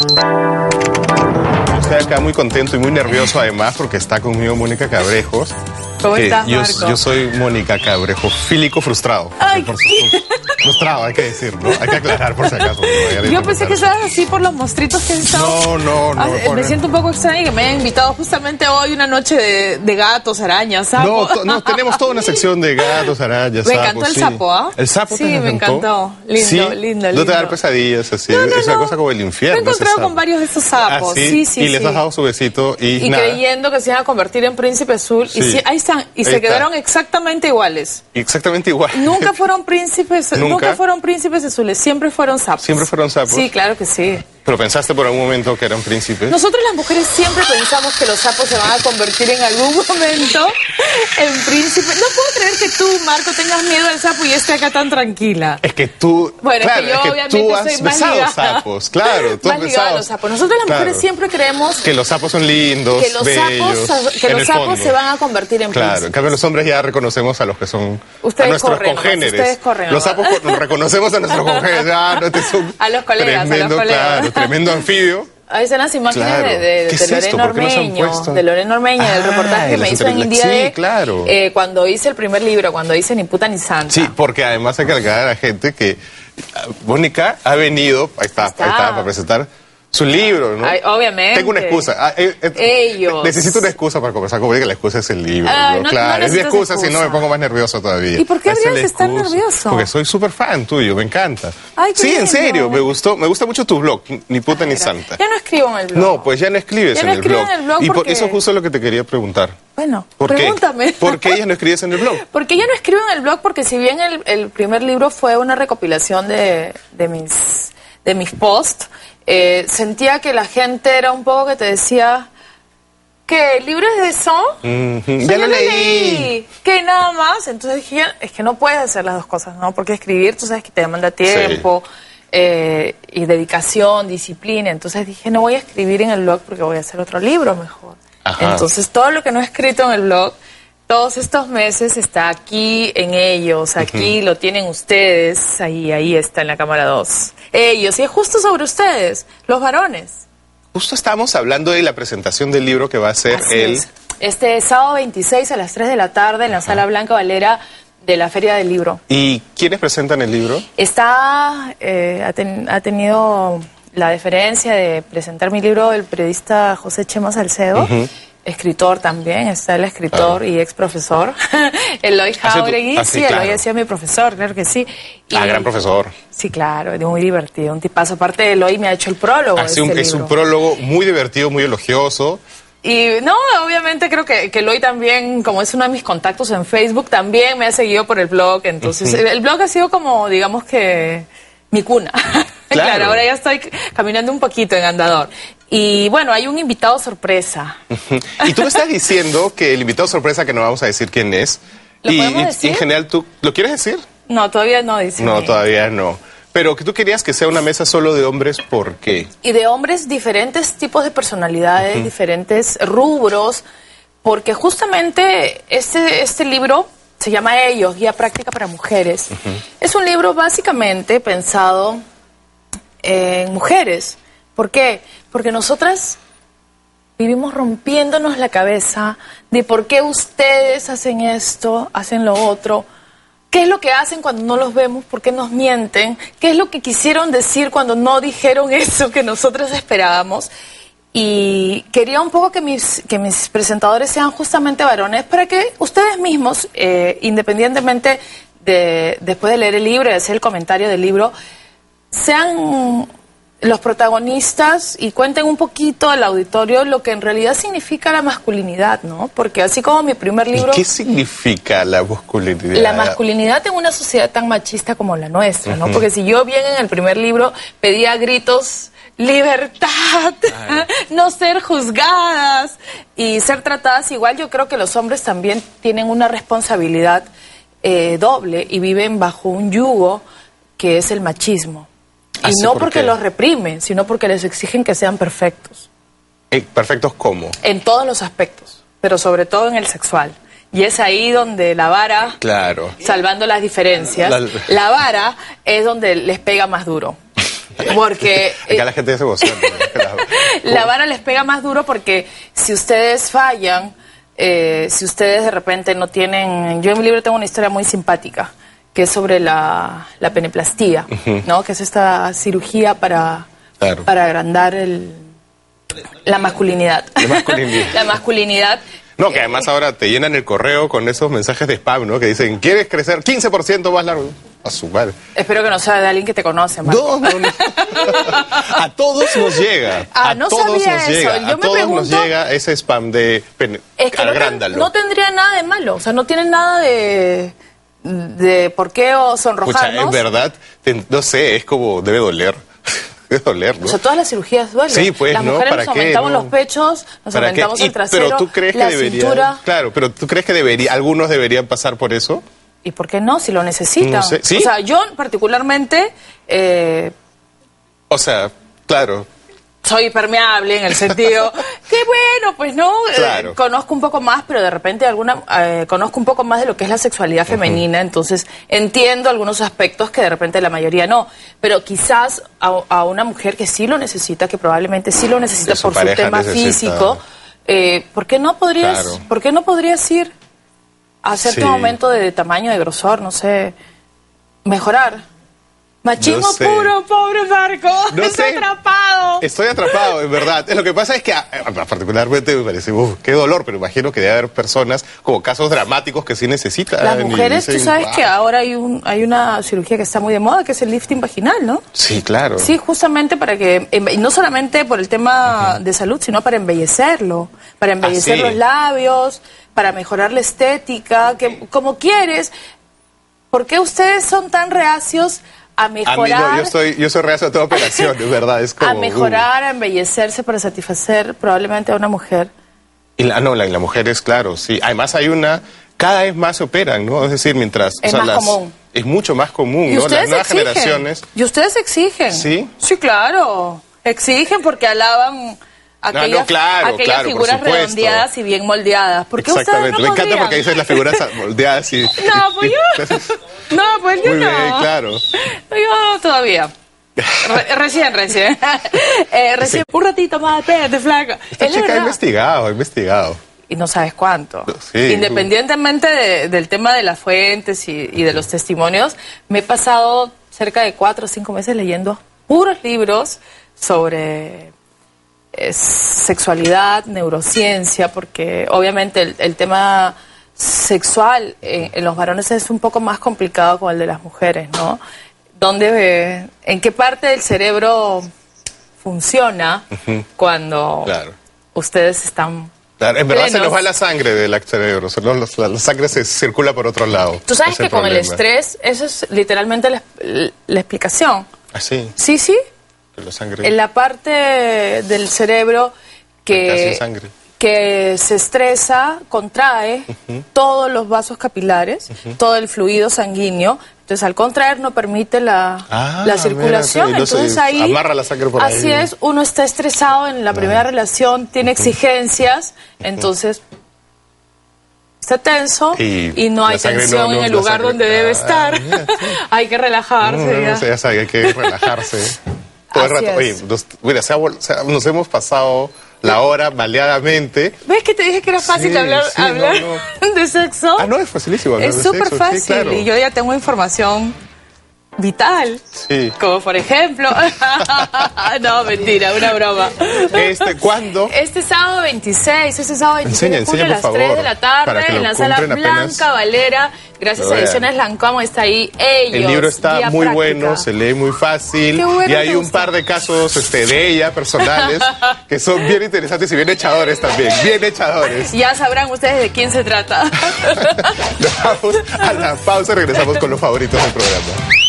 Estoy acá muy contento y muy nervioso además porque está conmigo Mónica Cabrejos. ¿Cómo estás, Marco? Yo soy Mónica Cabrejo, fílico frustrado. Ay, frustrado, hay que decir, ¿no? Hay que aclarar por si acaso. Yo pensé que estabas así por los monstruitos que has estado. No. Me siento un poco extraña que me hayan invitado justamente hoy una noche de gatos, arañas, sapos. No, tenemos toda una sección de gatos, arañas, Me sapos. encantó el sapo, ¿ah? ¿El sapo sí, te me encantó. Lindo, ¿Sí? lindo. No te dar pesadillas así. Es una cosa como el infierno. Me he encontrado con varios de esos sapos. ¿Sí? Sí. Y les has dado su besito y nada. Creyendo que se iban a convertir en príncipe azul. Sí. Y sí, ahí están. Y se quedaron exactamente iguales. Exactamente igual. Nunca fueron príncipes. Nunca fueron príncipes azules. Siempre fueron sapos. Siempre fueron sapos. Sí, claro que sí. ¿Pero pensaste por algún momento que eran príncipes? Nosotros las mujeres siempre pensamos que los sapos se van a convertir en algún momento en príncipes. No puedo creer que tú, Marco, tengas miedo al sapo y esté acá tan tranquila. Es que tú... Bueno, claro, es que yo obviamente tú has soy más besado ligada. sapos, claro. Tú Más has ligada a besado los sapos. Nosotros las mujeres siempre creemos que los sapos son lindos, que los bellos, sapos se van a convertir en príncipes. Claro, en cambio los hombres ya reconocemos a los que son ustedes a nuestros corren, congéneres. Ustedes corren, los sapos reconocemos a nuestros congéneres. Ya, no te son a los colegas, tremendo, a los colegas. Claro, tremendo anfibio. Ahí están las imágenes Claro. de Lorena Ormeño, del reportaje que me hizo en India sí, claro. Cuando hice el primer libro, cuando hice Ni puta ni santa. Sí, porque además hay que aclarar a la gente que Mónica ha venido, ahí está, para presentar su libro, ¿no? Ay, obviamente. Tengo una excusa. Ellos. Necesito una excusa para conversar con Mónica, la excusa es el libro. ¿no? Claro, es mi excusa, si no me pongo más nervioso todavía. ¿Y por qué habrías de estar nervioso? Porque soy súper fan tuyo, me encanta. Ay, sí, en serio, me gusta mucho tu blog, Ni puta ni santa. Ya no escribo en el blog. No, pues ya no escribes en el blog. Y por eso es justo lo que te quería preguntar. Bueno, ¿Por qué? pregúntame. ¿Por qué ya no escribes en el blog? Porque ya no escribo en el blog, porque si bien el primer libro fue una recopilación de mis posts, sentía que la gente era un poco que te decía que libros de eso ya lo leí, que nada más. Entonces dije, es que no puedes hacer las dos cosas, ¿no? Porque escribir, tú sabes que te demanda tiempo, y dedicación, disciplina. Entonces dije, no voy a escribir en el blog porque voy a hacer otro libro mejor. Ajá. Entonces todo lo que no he escrito en el blog todos estos meses está aquí en ellos, aquí lo tienen ustedes, ahí está en la cámara 2. Ellos, y es justo sobre ustedes, los varones. Justo estamos hablando de la presentación del libro que va a ser este sábado 26 a las 3 de la tarde en la Sala Blanca Valera de la Feria del Libro. ¿Y quiénes presentan el libro? Ha tenido la deferencia de presentar mi libro el periodista José Chema Salcedo. Escritor también, está el escritor y ex profesor, Eloy Jauregui. Sí, Eloy ha sido mi profesor, claro que sí. Gran profesor. Sí, claro, muy divertido, un tipazo. Aparte de Eloy me ha hecho el prólogo. Es un prólogo muy divertido, muy elogioso. Y no, obviamente creo que Eloy también, como es uno de mis contactos en Facebook, también me ha seguido por el blog. Entonces, el blog ha sido como, digamos que, mi cuna. Claro, ahora ya estoy caminando un poquito en andador. Y bueno, hay un invitado sorpresa. Y tú me estás diciendo que el invitado sorpresa, que no vamos a decir quién es. ¿Lo podemos decir? En general, ¿tú lo quieres decir? No, todavía no dice. No, todavía no. Pero que tú querías que sea una mesa solo de hombres, ¿por qué? Y de hombres, diferentes tipos de personalidades, diferentes rubros, porque justamente este libro se llama Ellos, Guía Práctica para Mujeres. Es un libro básicamente pensado en mujeres. ¿Por qué? Porque nosotras vivimos rompiéndonos la cabeza de por qué ustedes hacen esto, hacen lo otro, qué es lo que hacen cuando no los vemos, por qué nos mienten, qué es lo que quisieron decir cuando no dijeron eso que nosotras esperábamos. Y quería un poco que mis presentadores sean justamente varones para que ustedes mismos, independientemente después de leer el libro y hacer el comentario del libro, sean los protagonistas y cuenten un poquito al auditorio lo que en realidad significa la masculinidad, ¿no? Porque así como mi primer libro... ¿Y qué significa la masculinidad? La masculinidad en una sociedad tan machista como la nuestra, ¿no? Porque si yo bien en el primer libro pedía a gritos libertad, no ser juzgadas y ser tratadas igual, yo creo que los hombres también tienen una responsabilidad doble y viven bajo un yugo que es el machismo. Y no porque los reprimen, sino porque les exigen que sean perfectos. ¿Perfectos cómo? En todos los aspectos, pero sobre todo en el sexual. Y es ahí donde la vara, salvando las diferencias, la vara es donde les pega más duro. Porque acá la gente se emociona. la vara les pega más duro porque si ustedes fallan, si ustedes de repente no tienen... Yo en mi libro tengo una historia muy simpática, que es sobre la peneplastía, ¿no? Que es esta cirugía para agrandar la masculinidad. La masculinidad. No, que además ahora te llenan el correo con esos mensajes de spam, ¿no? Que dicen, ¿quieres crecer 15% más largo? A su madre. Espero que no sea de alguien que te conoce, Marco. No. A todos nos llega. No todos sabía nos eso. llega. Yo a me todos pregunto, nos llega ese spam de agrándalo. No tendría nada de malo. O sea, no tienen nada de por qué sonrojarnos. Pucha, en verdad, no sé, es como, debe doler. Debe doler, ¿no? O sea, todas las cirugías duelen. Sí, pues, las ¿no? mujeres ¿Para nos qué? aumentamos No. los pechos, nos aumentamos el trasero, pero tú crees la que debería, cintura. claro, pero tú crees que algunos deberían pasar por eso. ¿Y por qué no? Si lo necesitan. No sé. ¿Sí? O sea, yo particularmente... o sea, claro. Soy permeable en el sentido que bueno, pues no, Claro. conozco un poco más, pero de repente conozco un poco más de lo que es la sexualidad femenina, entonces entiendo algunos aspectos que de repente la mayoría no, pero quizás a una mujer que sí lo necesita, que probablemente sí lo necesita por su tema físico, ¿por qué no podrías ir a hacerte un aumento de tamaño, de grosor, no sé, mejorar? Machismo puro, pobre Marco. No Estoy sé. atrapado. Estoy atrapado, en verdad. Lo que pasa es que, particularmente me parece, qué dolor, pero imagino que debe haber personas como casos dramáticos que sí necesitan. Las mujeres, dicen, tú sabes que ahora hay una cirugía que está muy de moda, que es el lifting vaginal, ¿no? Sí, claro. Sí, justamente para que, y no solamente por el tema de salud, sino para embellecerlo, para embellecer los labios, para mejorar la estética, que como quieres. ¿Por qué ustedes son tan reacios a mejorar? A mí no, yo soy reacio a toda operación, es verdad. Es como, a mejorar, a embellecerse para satisfacer probablemente a una mujer. Y la mujer es claro, sí. Además cada vez más se operan, ¿no? Es decir, mientras... Es más común. Es mucho más común, ¿Y ¿no? ustedes Las nuevas exigen? generaciones... ¿Y ustedes exigen? ¿Sí? Sí, claro. Exigen porque alaban aquellas figuras redondeadas y bien moldeadas. ¿Por qué ustedes no me encanta podrían? porque dices las figuras moldeadas y... No, pues yo... No, pues yo Muy no. bien, claro. Yo todavía. Recién. Recién. Un ratito más, espérate, flaca. Esta chica ha investigado. Y no sabes cuánto. Sí. Independientemente del tema de las fuentes y de los testimonios, me he pasado cerca de 4 o 5 meses leyendo puros libros sobre sexualidad, neurociencia, porque obviamente el tema sexual en los varones es un poco más complicado que el de las mujeres, ¿no? ¿En qué parte del cerebro funciona cuando ustedes están Claro, en verdad plenos? se nos va la sangre del cerebro, la sangre se circula por otro lado. Tú sabes Ese que con el problema. estrés, eso es literalmente la explicación. ¿Ah, sí? Sí, sí. La sangre... En la parte del cerebro Casi sangre. que se estresa, contrae todos los vasos capilares, todo el fluido sanguíneo. Entonces, al contraer, no permite la circulación. Mira, sí. Entonces, ahí, amarra la sangre por ahí. así es, uno está estresado en la primera relación, tiene exigencias, entonces está tenso y no hay tensión en el lugar donde debe estar. Mira, sí. Hay que relajarse. Ya sabe, hay que relajarse. Todo el Así rato. es. Oye, nos hemos pasado la hora baleadamente. ¿Ves que te dije que era fácil hablar de sexo? No, es facilísimo hablar Es de súper sexo, fácil sí, claro. y yo ya tengo información vital. Sí. Como por ejemplo... No, mentira, una broma. ¿Cuándo? Este sábado 26 de junio a las 3 de la tarde en la sala Blanca Valera. Gracias a Ediciones Lancôme está ahí ellos. El libro está guía muy práctica. bueno, se lee muy fácil. Qué bueno, y hay te un gusta. par de casos de ella, personales, que son bien interesantes y bien echadores también. Bien echadores. Ya sabrán ustedes de quién se trata. Nos vamos a la pausa y regresamos con los favoritos del programa.